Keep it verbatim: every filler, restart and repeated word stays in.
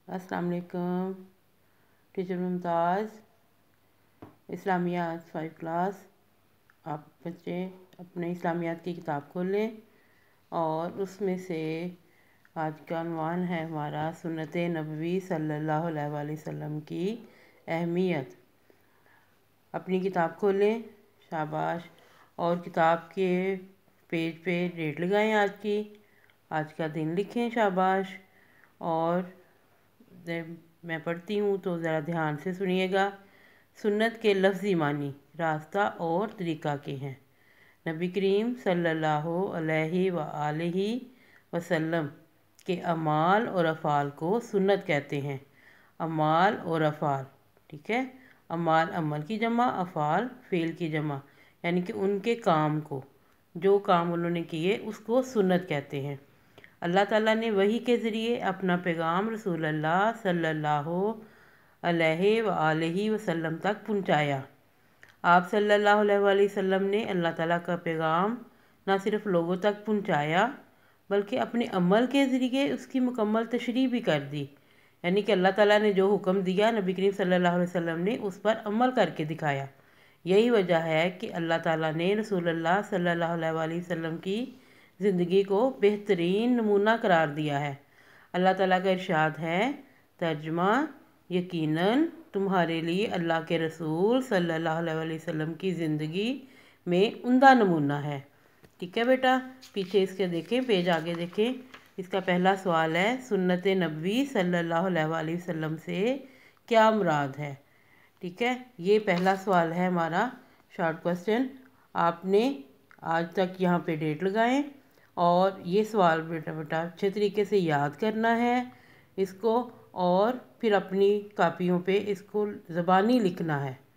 अस्सलाम वालेकुम। टीचर मुमताज़, इस्लामियात फाइव क्लास। आप बच्चे अपने इस्लामियात की किताब खोलें और उसमें से आज का उन्वान है हमारा सुन्नत नबवी सल्लल्लाहु अलैहि वसल्लम की अहमियत। अपनी किताब खोलें, शाबाश, और किताब के पेज पे डेट लगाएं आज की, आज का दिन लिखें, शाबाश। और मैं पढ़ती हूँ तो ज़रा ध्यान से सुनिएगा। सुन्नत के लफ्ज़ी मानी रास्ता और तरीक़ा के हैं। नबी करीम सल्लल्लाहु अलैहि वआलिहि वसल्लम के अमाल और अफ़ाल को सुन्नत कहते हैं। अमाल और अफ़ाल, ठीक है। अमाल अमल की जमा, अफ़ाल फ़ेल की जमा, यानी कि उनके काम को, जो काम उन्होंने किए उसको सुन्नत कहते हैं। अल्लाह ताला ने वही के ज़रिए अपना पैगाम रसूलुल्लाह सल्लल्लाहु अलैहि वआलिहि वसल्लम तक पहुँचाया। आप सल्लल्लाहु अलैहि वसल्लम ने अल्लाह ताला का पैगाम न सिर्फ लोगों तक पहुँचाया बल्कि अपने अमल के ज़रिए उसकी मुकम्मल तशरीह भी कर दी। यानी कि अल्लाह ताला ने जो हुक्म दिया, नबी करीम सल्लल्लाहु अलैहि वसल्लम ने उस पर अमल करके दिखाया। यही वजह है कि अल्लाह ताला ने रसूलुल्लाह सल्लल्लाहु अलैहि वसल्लम की ज़िंदगी को बेहतरीन नमूना करार दिया है। अल्लाह ताला का इरशाद है, तर्जुमा, यकीनन तुम्हारे लिए अल्लाह के रसूल सल्लल्लाहु अलैहि वसल्लम की ज़िंदगी में उम्दा नमूना है। ठीक है बेटा, पीछे इसके देखें, पेज आगे देखें। इसका पहला सवाल है, सुन्नत नबवी सल्लल्लाहु अलैहि वसल्लम से क्या मुराद है। ठीक है, ये पहला सवाल है हमारा शॉर्ट क्वेश्चन। आपने आज तक यहाँ पे डेट लगाएं और ये सवाल बेटा बेटा अच्छे तरीके से याद करना है इसको, और फिर अपनी कापियों पे इसको ज़बानी लिखना है।